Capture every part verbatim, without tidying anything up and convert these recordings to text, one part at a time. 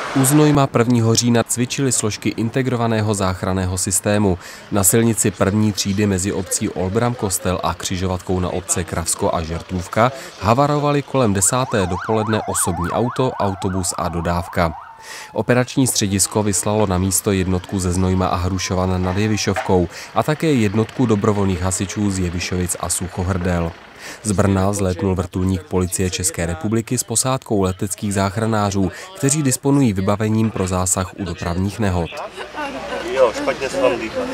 U Znojma prvního října cvičily složky integrovaného záchranného systému. Na silnici první třídy mezi obcí Olbram-Kostel a křižovatkou na obce Kravsko a Žertůvka havarovaly kolem desáté dopoledne osobní auto, autobus a dodávka. Operační středisko vyslalo na místo jednotku ze Znojma a Hrušovana nad Jevišovkou a také jednotku dobrovolných hasičů z Jevišovic a Suchohrdel. Z Brna vzlétnul vrtulník Policie České republiky s posádkou leteckých záchranářů, kteří disponují vybavením pro zásah u dopravních nehod. Jo, špatně se vám dýchá.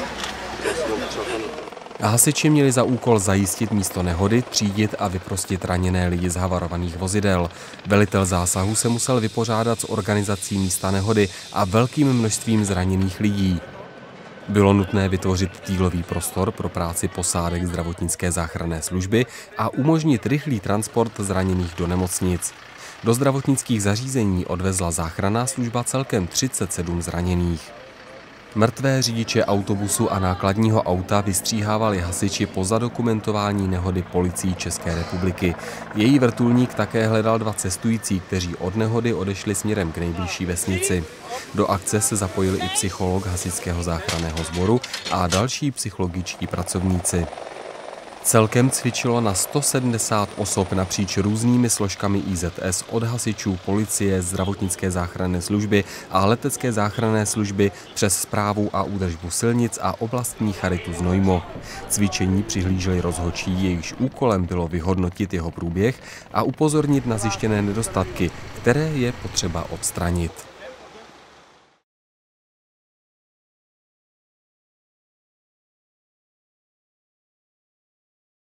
Hasiči měli za úkol zajistit místo nehody, třídit a vyprostit raněné lidi z havarovaných vozidel. Velitel zásahu se musel vypořádat s organizací místa nehody a velkým množstvím zraněných lidí. Bylo nutné vytvořit týlový prostor pro práci posádek zdravotnické záchranné služby a umožnit rychlý transport zraněných do nemocnic. Do zdravotnických zařízení odvezla záchranná služba celkem třicet sedm zraněných. Mrtvé řidiče autobusu a nákladního auta vystříhávali hasiči po zadokumentování nehody Policií České republiky. Její vrtulník také hledal dva cestující, kteří od nehody odešli směrem k nejbližší vesnici. Do akce se zapojil i psycholog hasičského záchranného sboru a další psychologičtí pracovníci. Celkem cvičilo na sto sedmdesát osob napříč různými složkami I Z S od hasičů, policie, zdravotnické záchranné služby a letecké záchranné služby přes správu a údržbu silnic a oblastní charitu Znojmo. Cvičení přihlíželi rozhodčí, jejichž úkolem bylo vyhodnotit jeho průběh a upozornit na zjištěné nedostatky, které je potřeba odstranit.